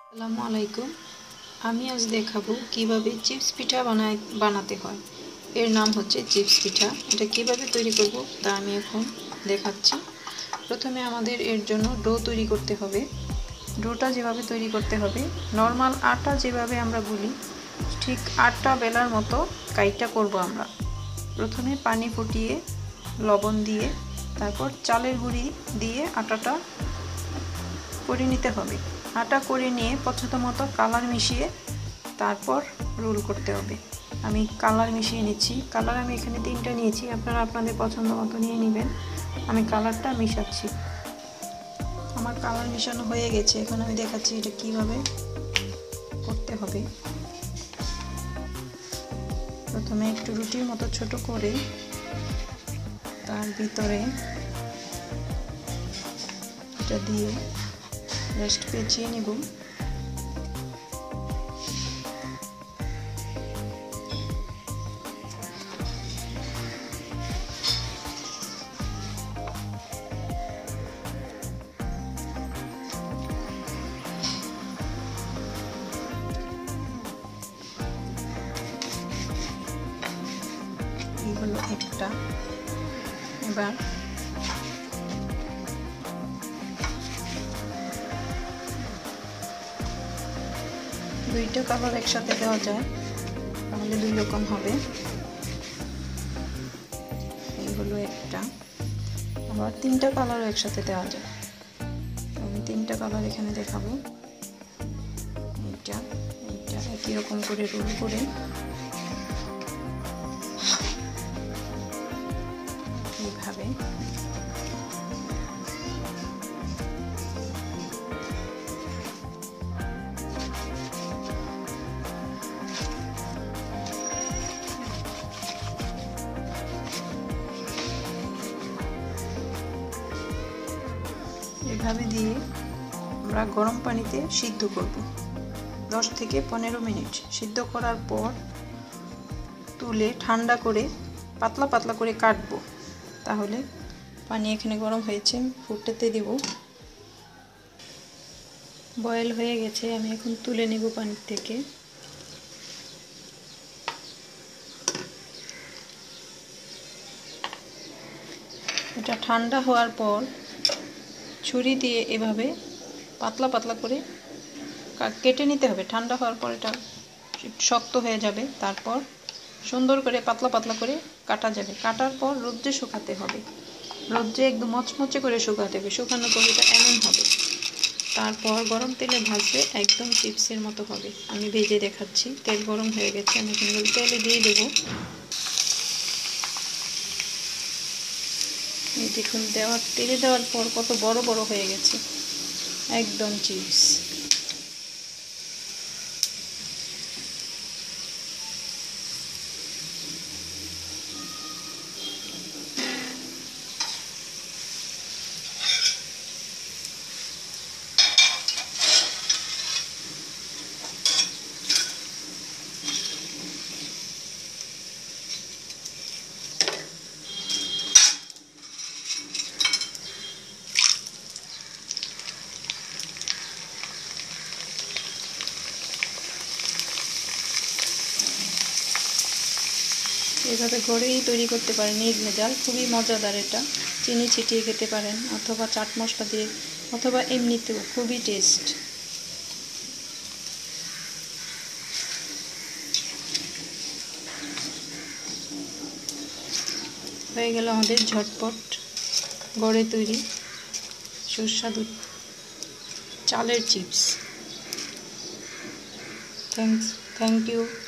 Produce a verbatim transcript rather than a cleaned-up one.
আসসালামু আলাইকুম। আমি আজ দেখাবো কিভাবে চিপস পিঠা বানায় বানাতে হয়। এর নাম হচ্ছে চিপস পিঠা। এটা কিভাবে তৈরি করব তা আমি এখন দেখাচ্ছি। প্রথমে আমাদের এর জন্য ডো তৈরি করতে হবে। ডোটা যেভাবে তৈরি করতে হবে, নর্মাল আটা যেভাবে আমরা গুলি ঠিক আটটা বেলার মতো কাইটা করব আমরা। প্রথমে পানি ফুটিয়ে লবণ দিয়ে তারপর চালের গুঁড়ি দিয়ে আটাটা করে নিতে হবে। আটা করে নিয়ে পছন্দ মতো কালার মিশিয়ে তারপর রোল করতে হবে। আমি কালার মিশিয়ে নিচ্ছি। কালার আমি এখানে তিনটা নিয়েছি, আপনারা আপনাদের পছন্দ মতো নিয়ে নেবেন। আমি কালারটা মিশাচ্ছি। আমার কালার মিশানো হয়ে গেছে। এখন আমি দেখাচ্ছি এটা কিভাবে করতে হবে। প্রথমে একটু রুটির মতো ছোট করে তার ভিতরে এটা দিয়ে জাস্ট পেঁচিয়ে নেব। এই হলো একটা। এবার দুইটা কালার একসাথে দেওয়া যায়, তাহলে দুই রকম হবে। এই হলো একটা। আবার তিনটা কালারও একসাথে দেওয়া যায়। আমি তিনটা কালার এখানে দেখাবো। এইটা এইটা একই রকম করে রোল করে এইভাবে এভাবে দিয়ে আমরা গরম পানিতে সিদ্ধ করব দশ থেকে পনেরো মিনিট। সিদ্ধ করার পর তুলে ঠান্ডা করে পাতলা পাতলা করে কাটবো। তাহলে পানি এখানে গরম হয়েছে, ফুটতে দেব। বয়েল হয়ে গেছে, আমি এখন তুলে নেব পানি থেকে। এটা ঠান্ডা হওয়ার পর ছুরি দিয়ে এভাবে পাতলা পাতলা করে কেটে নিতে হবে। ঠান্ডা হওয়ার পর এটা শক্ত হয়ে যাবে, তারপর সুন্দর করে পাতলা পাতলা করে কাটা যাবে। কাটার পর রোদ্রে শুকাতে হবে। রোদ্রে একদম মচমচে করে শুকাতে হবে। শুকানোর পর এটা এমন হবে। তারপর গরম তেলে ভাজলে একদম চিপসের মতো হবে। আমি ভেজে দেখাচ্ছি। তেল গরম হয়ে গেছে, আমি এখানে তেলে দিয়ে দেবো। এই দেখুন, দেওয়ার তেলে দেওয়ার পর কত বড় বড় হয়ে গেছে, একদম চিপস। এভাবে ঘরেই তৈরি করতে পারেন নির্ভেজাল, খুবই মজাদার। এটা চিনি ছিটিয়ে খেতে পারেন, অথবা চাট মশলা দিয়ে, অথবা এমনিতেও খুবই টেস্ট। হয়ে গেল আমাদের ঝটপট ঘরে তৈরি সুস্বাদু চালের চিপস। Thanks thank you.